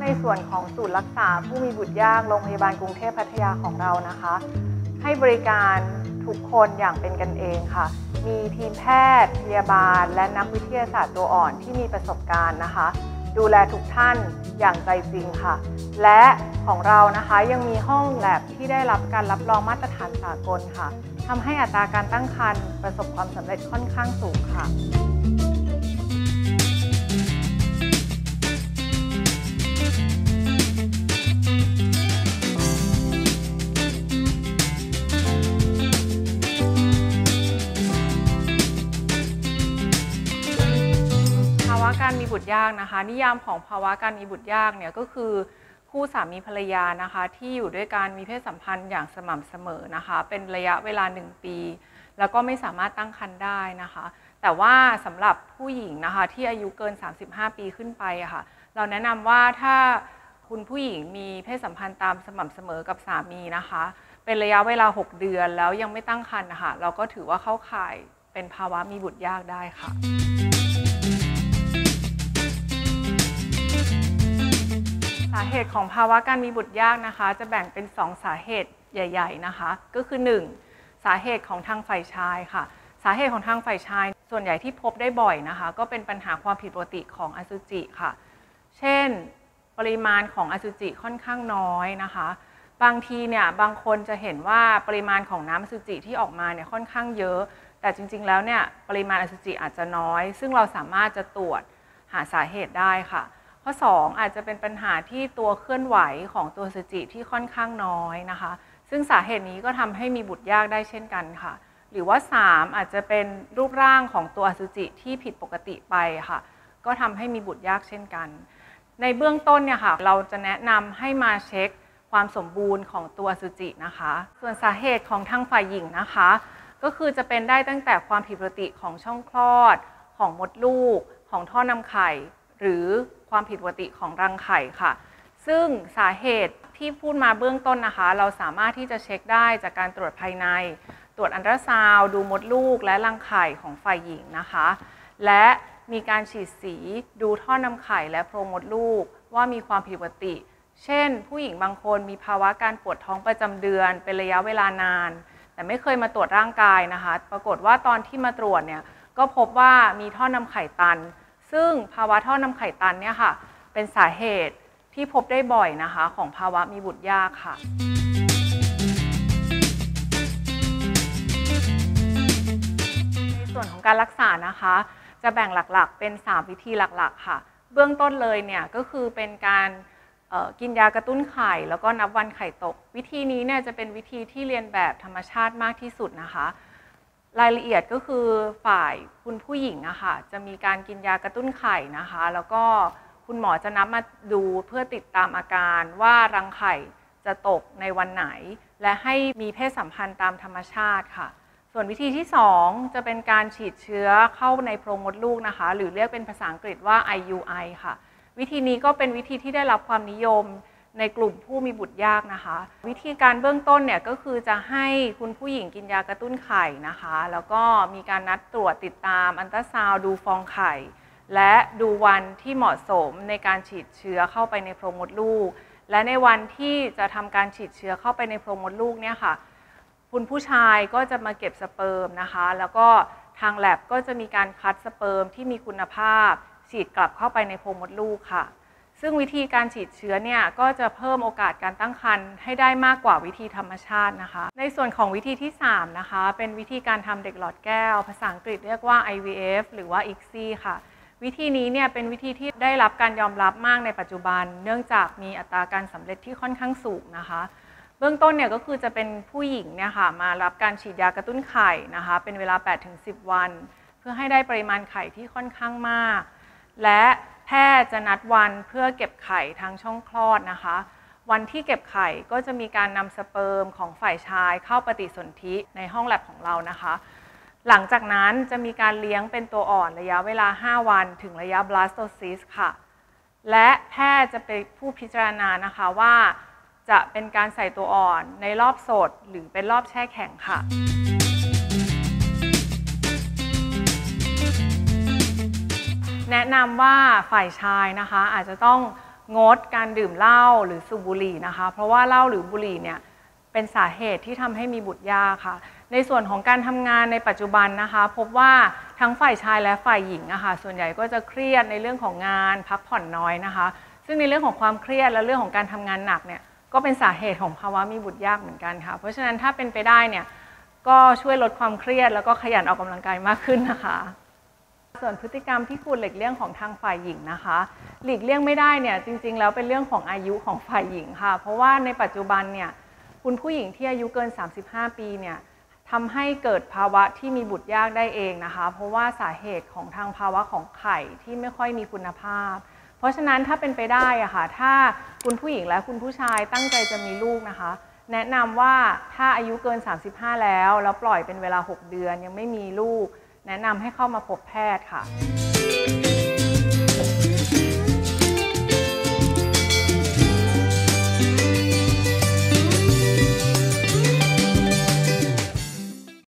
ส่วนของศูนย์รักษาผู้มีบุตรยากโรงพยาบาลกรุงเทพพัทยาของเรานะคะให้บริการทุกคนอย่างเป็นกันเองค่ะมีทีมแพทย์พยาบาลและนักวิทยาศาสตร์ตัวอ่อนที่มีประสบการณ์นะคะดูแลทุกท่านอย่างใจจริงค่ะและของเรานะคะยังมีห้องแลบที่ได้รับการรับรองมาตรฐานสากลค่ะทำให้อัตราการตั้งครรภ์ประสบความสำเร็จค่อนข้างสูงค่ะภาวะการมีบุตรยากนะคะนิยามของภาวะการมีบุตรยากเนี่ยก็คือคู่สามีภรรยานะคะที่อยู่ด้วยกันมีเพศสัมพันธ์อย่างสม่ำเสมอนะคะเป็นระยะเวลา1 ปีแล้วก็ไม่สามารถตั้งครรภ์ได้นะคะแต่ว่าสำหรับผู้หญิงนะคะที่อายุเกิน35 ปีขึ้นไปอะค่ะเราแนะนำว่าถ้าคุณผู้หญิงมีเพศสัมพันธ์ตามสม่ำเสมอกับสามีนะคะเป็นระยะเวลา6 เดือนแล้วยังไม่ตั้งครรภ์นะคะเราก็ถือว่าเข้าข่ายเป็นภาวะมีบุตรยากได้ค่ะสาเหตุของภาวะการมีบุตรยากนะคะจะแบ่งเป็น2 สาเหตุใหญ่ๆนะคะก็คือ1 สาเหตุของทางฝ่ายชายค่ะสาเหตุของทางฝ่ายชายส่วนใหญ่ที่พบได้บ่อยนะคะก็เป็นปัญหาความผิดปกติของอสุจิค่ะเช่นปริมาณของอสุจิค่อนข้างน้อยนะคะบางทีเนี่ยบางคนจะเห็นว่าปริมาณของน้ำอสุจิที่ออกมาเนี่ยค่อนข้างเยอะแต่จริงๆแล้วเนี่ยปริมาณอสุจิอาจจะน้อยซึ่งเราสามารถจะตรวจหาสาเหตุได้ค่ะข้อ2อาจจะเป็นปัญหาที่ตัวเคลื่อนไหวของตัวอสุจิที่ค่อนข้างน้อยนะคะซึ่งสาเหตุนี้ก็ทำให้มีบุตรยากได้เช่นกันค่ะหรือว่า3อาจจะเป็นรูปร่างของตัวอสุจิที่ผิดปกติไปค่ะก็ทำให้มีบุตรยากเช่นกันในเบื้องต้นเนี่ยค่ะเราจะแนะนำให้มาเช็คความสมบูรณ์ของตัวอสุจินะคะส่วนสาเหตุของทางฝ่ายหญิงนะคะก็คือจะเป็นได้ตั้งแต่ความผิดปกติของช่องคลอดของมดลูกของท่อนำไข่หรือความผิดปกติของรังไข่ค่ะซึ่งสาเหตุที่พูดมาเบื้องต้นนะคะเราสามารถที่จะเช็คได้จากการตรวจภายในตรวจอัลตราซาวด์ดูมดลูกและรังไข่ของฝ่ายหญิงนะคะและมีการฉีดสีดูท่อนำไข่และโพรงมดลูกว่ามีความผิดปกติเช่นผู้หญิงบางคนมีภาวะการปวดท้องประจำเดือนเป็นระยะเวลานานแต่ไม่เคยมาตรวจร่างกายนะคะปรากฏว่าตอนที่มาตรวจเนี่ยก็พบว่ามีท่อนำไข่ตันซึ่งภาวะท่อนำไข่ตันเนี่ยค่ะเป็นสาเหตุที่พบได้บ่อยนะคะของภาวะมีบุตรยากค่ะในส่วนของการรักษานะคะจะแบ่งหลักๆเป็น3 วิธีหลักๆค่ะเบื้องต้นเลยเนี่ยก็คือเป็นการกินยากระตุ้นไข่แล้วก็นับวันไข่ตกวิธีนี้เนี่ยจะเป็นวิธีที่เรียนแบบธรรมชาติมากที่สุดนะคะรายละเอียดก็คือฝ่ายคุณผู้หญิงอะค่ะจะมีการกินยากระตุ้นไข่นะคะแล้วก็คุณหมอจะนับมาดูเพื่อติดตามอาการว่ารังไข่จะตกในวันไหนและให้มีเพศสัมพันธ์ตามธรรมชาติค่ะส่วนวิธีที่2จะเป็นการฉีดเชื้อเข้าในโพรงมดลูกนะคะหรือเรียกเป็นภาษาอังกฤษว่า IUI ค่ะวิธีนี้ก็เป็นวิธีที่ได้รับความนิยมในกลุ่มผู้มีบุตรยากนะคะวิธีการเบื้องต้นเนี่ยก็คือจะให้คุณผู้หญิงกินยากระตุ้นไข่นะคะแล้วก็มีการนัดตรวจติดตามอัลตราซาวด์ดูฟองไข่และดูวันที่เหมาะสมในการฉีดเชื้อเข้าไปในโพรงมดลูกและในวันที่จะทำการฉีดเชื้อเข้าไปในโพรงมดลูกเนี่ยค่ะคุณผู้ชายก็จะมาเก็บสเปิร์มนะคะแล้วก็ทางแลบก็จะมีการคัดสเปิร์มที่มีคุณภาพฉีดกลับเข้าไปในโพรงมดลูกค่ะซึ่งวิธีการฉีดเชื้อเนี่ยก็จะเพิ่มโอกาสการตั้งครรภ์ให้ได้มากกว่าวิธีธรรมชาตินะคะในส่วนของวิธีที่3นะคะเป็นวิธีการทำเด็กหลอดแก้วภาษาอังกฤษเรียกว่า IVF หรือว่า ICSI ค่ะวิธีนี้เนี่ยเป็นวิธีที่ได้รับการยอมรับมากในปัจจุบันเนื่องจากมีอัตราการสำเร็จที่ค่อนข้างสูงนะคะเบื้องต้นเนี่ยก็คือจะเป็นผู้หญิงเนี่ยค่ะมารับการฉีดยากระตุ้นไข่นะคะเป็นเวลา 8-10 วันเพื่อให้ได้ปริมาณไข่ที่ค่อนข้างมากและแพทย์จะนัดวันเพื่อเก็บไข่ทางช่องคลอดนะคะวันที่เก็บไข่ก็จะมีการนำสเปิร์มของฝ่ายชายเข้าปฏิสนธิในห้องแลบของเรานะคะหลังจากนั้นจะมีการเลี้ยงเป็นตัวอ่อนระยะเวลา5 วันถึงระยะ blastocyst ค่ะและแพทย์จะเป็นผู้พิจารณานะคะว่าจะเป็นการใส่ตัวอ่อนในรอบสดหรือเป็นรอบแช่แข็งค่ะแนะนำว่าฝ่ายชายนะคะอาจจะต้องงดการดื่มเหล้าหรือสูบบุหรี่นะคะเพราะว่าเหล้าหรือบุหรี่เนี่ยเป็นสาเหตุที่ทำให้มีบุตรยากค่ะในส่วนของการทำงานในปัจจุบันนะคะพบว่าทั้งฝ่ายชายและฝ่ายหญิงนะคะส่วนใหญ่ก็จะเครียดในเรื่องของงานพักผ่อนน้อยนะคะซึ่งในเรื่องของความเครียดและเรื่องของการทำงานหนักเนี่ยก็เป็นสาเหตุของภาวะมีบุตรยากเหมือนกันค่ะเพราะฉะนั้นถ้าเป็นไปได้เนี่ยก็ช่วยลดความเครียดแล้วก็ขยันออกกำลังกายมากขึ้นนะคะส่วนพฤติกรรมที่ควรหลีกเลี่ยงของทางฝ่ายหญิงนะคะหลีกเลี่ยงไม่ได้เนี่ยจริงๆแล้วเป็นเรื่องของอายุของฝ่ายหญิงค่ะเพราะว่าในปัจจุบันเนี่ยคุณผู้หญิงที่อายุเกิน35ปีเนี่ยทำให้เกิดภาวะที่มีบุตรยากได้เองนะคะเพราะว่าสาเหตุของทางภาวะของไข่ที่ไม่ค่อยมีคุณภาพเพราะฉะนั้นถ้าเป็นไปได้อะค่ะถ้าคุณผู้หญิงและคุณผู้ชายตั้งใจจะมีลูกนะคะแนะนำว่าถ้าอายุเกิน35แล้วปล่อยเป็นเวลา6 เดือนยังไม่มีลูกแนะนำให้เข้ามาพบแพทย์ค่ะ